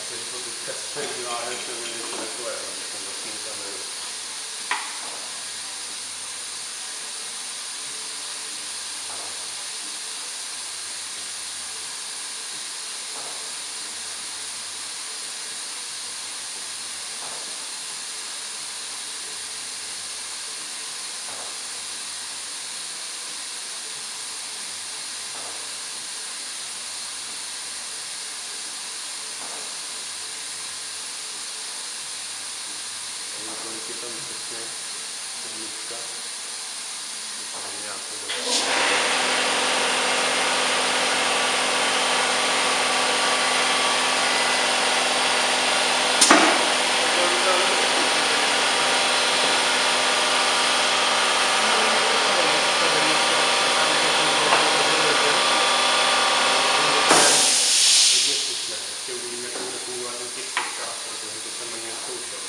Takže to teďka střední váhy, to je něco takového, když jsem vlastně kameru. Kolik je tam přesně sedmička, takže nějakou dobu. Ještě uvidíme, jak to bude fungovat na těch fotkách, protože to jsem ani nezkoušel.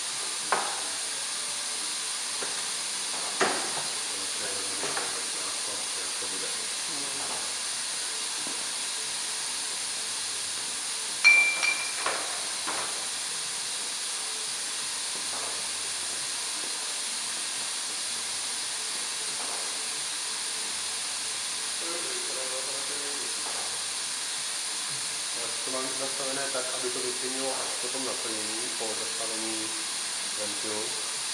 To mám nastavené tak, aby to vyplnilo až po tom naplnění, po zastavení ventilu.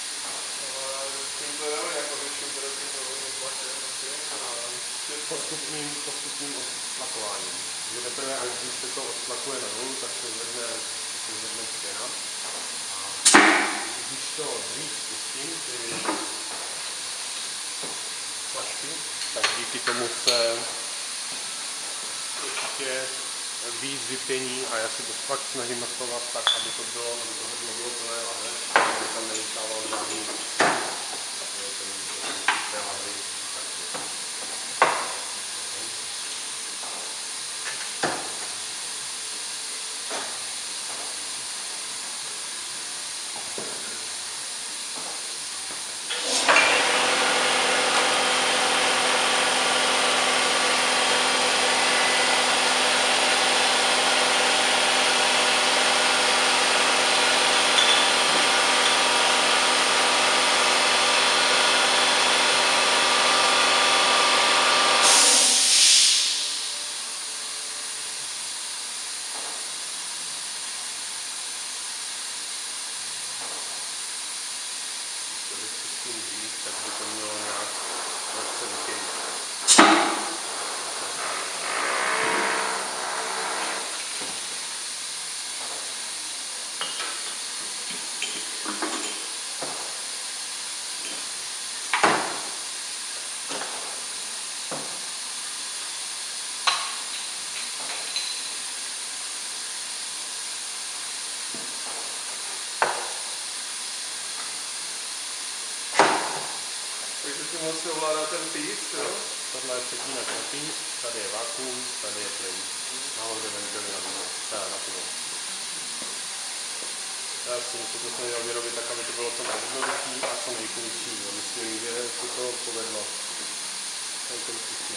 Postupným odtlakováním. Že teprve, až když se to odtlakuje na nulu, tak se zvedne stěna. A když to dřív spustím, ty flašky, tak díky tomu se určitě víc vypění a já si to fakt snažím nastavovat tak, aby to bylo plné lahve, aby tam nevystávalo žádný té lahvy. Tak by to mělo nějak lehce vypěnit. Takže si vlastně ovládá ten píc, jo? Tohle je přepínač na píc, tady je vakuum, tady je plyn. Nahoře ventily na pivo. Já jsem se to snažil vyrobit tak, aby to bylo co nejjednodušší a co nejfunkční. Myslím, že se to povedlo celkem všichni.